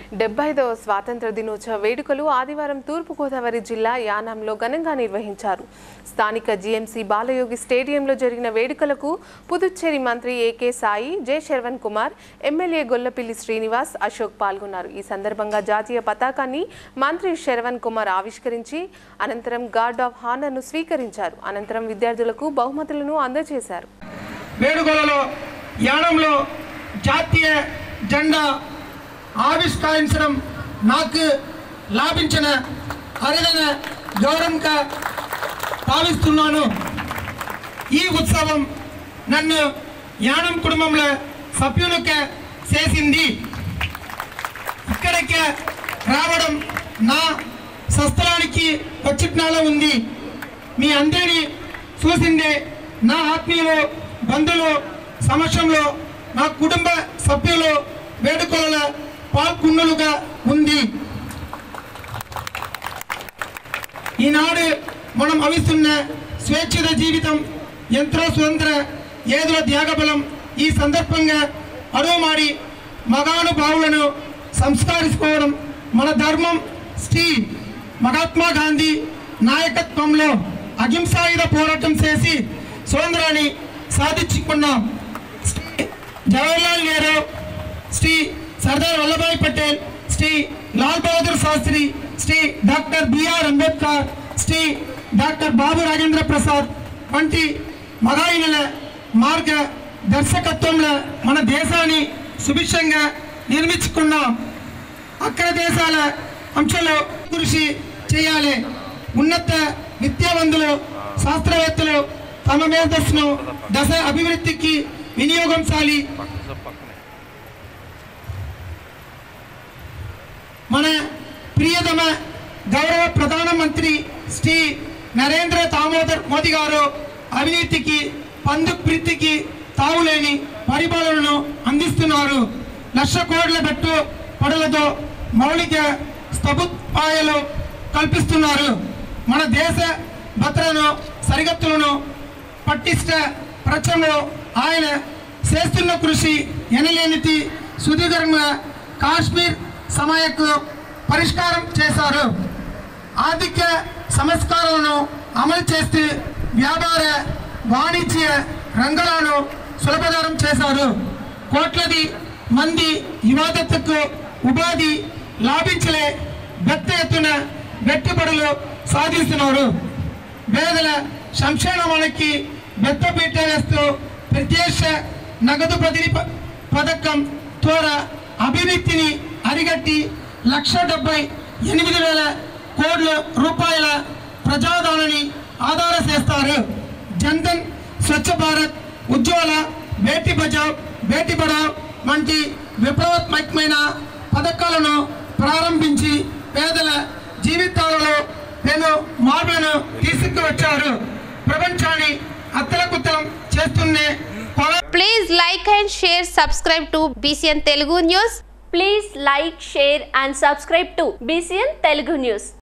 75వ స్వాతంత్ర దినోత్సవ వేడుకలు ఆదివారం తూర్పు గోదావరి జిల్లా యానాంలో ఘనంగా నిర్వహించారు. స్థానిక జీఎంసీ బాలయోగి స్టేడియంలో జరిగిన వేడుకలకు పుదుచ్చేరి మంత్రి A K Sai, J Saravan Kumar, MLA Gollapalli Srinivas, Ashok పాల్గొన్నారు. ఈ సందర్భంగా జాతీయ పతాకాన్ని మంత్రి శరవణ్ కుమార్ ఆవిష్కరించి అనంతరం గార్డ్ ఆఫ్ హానర్ను స్వీకరించారు. అనంతరం విద్యార్థులకు బహుమతులను అందజేశారు. వేడుకలలో యానంలో జాతీయ జెండా ఆవిష్కరించడం నాకు లాభించిన అరుదైన గౌరవంగా భావిస్తున్నాను. ఈ ఉత్సవం నన్ను యానం కుటుంబంలో సభ్యులుగా చేసింది. ఇక్కడికి రావడం నా స్వస్థలానికి వచ్చినాలో ఉంది. మీ అందరినీ చూసిందే నా ఆత్మీయులు, బంధువులు సమక్షంలో నా కుటుంబ సభ్యులు వేడుకలలో పాల్గొన్నలుగా ఉంది. ఈనాడు మనం అవిస్తున్న స్వేచ్ఛిత జీవితం, ఎంతో స్వతంత్ర ఏదుల త్యాగబలం. ఈ సందర్భంగా అడుగుమాడి మగానుభావులను సంస్కరించుకోవడం మన ధర్మం. శ్రీ మహాత్మా గాంధీ నాయకత్వంలో అహింసాయుధ పోరాటం చేసి స్వతంత్రాన్ని సాధించుకున్నాం. Shri Jawaharlal Nehru, Shri Sardar Vallabhbhai Patel, Shri Lal Bahadur Shastri, Shri doctor B R Ambedkar, Shri doctor Babu Rajendra Prasad వంటి మగాయిల మార్గ దర్శకత్వంలో మన దేశాన్ని సుభిక్షంగా నిర్మించుకున్నాం. అగ్ర దేశాల అంశాలు కృషి చేయాలి. ఉన్నత విద్యావంతులు, శాస్త్రవేత్తలు తమ మేధస్సును దశ అభివృద్ధికి వినియోగించాలి. మన ప్రియతమ గౌరవ ప్రధానమంత్రి శ్రీ నరేంద్ర దామోదర్ మోదీ గారు అవినీతికి, పందుప్రీతికి తావులేని పరిపాలనను అందిస్తున్నారు. 1,00,000 కోట్ల పెట్టుబడులతో మౌలిక సదుపాయాలు కల్పిస్తున్నారు. మన దేశ భద్రతను, సరిహద్దులను పటిష్ట ప్రచంలో ఆయన చేస్తున్న కృషి ఎనలేనిది. సుదీర్ఘంగా కాశ్మీర్ సమస్యకు పరిష్కారం చేశారు. ఆర్థిక సంస్కరణలను అమలు చేస్తూ వ్యాపార, వాణిజ్య రంగాలను సులభతరం చేశారు. కోట్లాది మంది యువతకు ఉపాధి లాభించలే పెద్ద ఎత్తున పెట్టుబడులు సాధిస్తున్నారు. పేదల సంక్షేమానికి పెద్దపీట వేస్తూ ప్రత్యక్ష నగదు బదిలీ పథకం ద్వారా అభివృద్ధిని అరిగట్టి 1,78,000 కోట్ల రూపాయల ప్రజాధనాన్ని ఆధార చేస్తారు. జన్ధన్, స్వచ్ఛ భారత్, ఉజ్వల, బేటీ బచావ్, బేటీ పడావ్ వంటి విప్లవాత్మకమైన పథకాలను ప్రారంభించి పేదల జీవితాలలో పెను మార్పులను తీసుకువచ్చారు. ప్రపంచాన్ని అత్తలకుత్తలం చేస్తున్నే. Please like and share, subscribe to BCN Telugu News. Please like, share and subscribe to BCN Telugu News.